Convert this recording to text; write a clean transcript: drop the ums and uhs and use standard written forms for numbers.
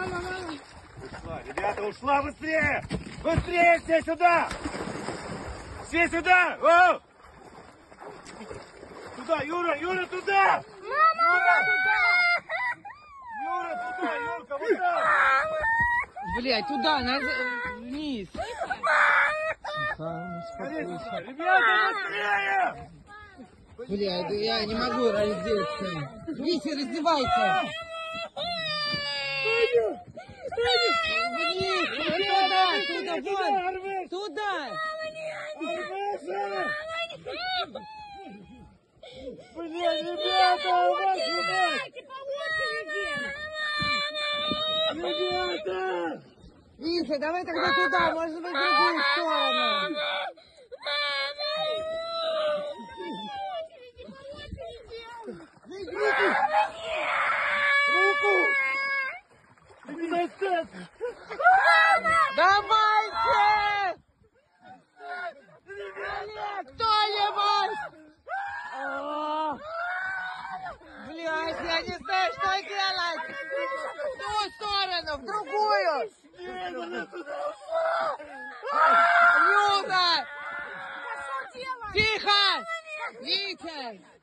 Ушла, ребята, ушла быстрее! Быстрее все сюда! Все сюда! О! Туда, Юра, Юра, туда! Юра, туда! Юра, туда, Юрка, вот так! Блядь, туда, надо вниз. Ребята, быстрее! Блядь, я не могу раздеться. Витя, раздевайся. Вниз, туда, вон, туда. Блин, ребята, вашу мать! Ребята! Витя, давай тогда туда, может быть, в другую сторону. Руку! Давайте! Кто-нибудь! Блядь, я не знаю, что делать! В ту сторону, в другую! Нет, она туда Люда! Тихо! Витя!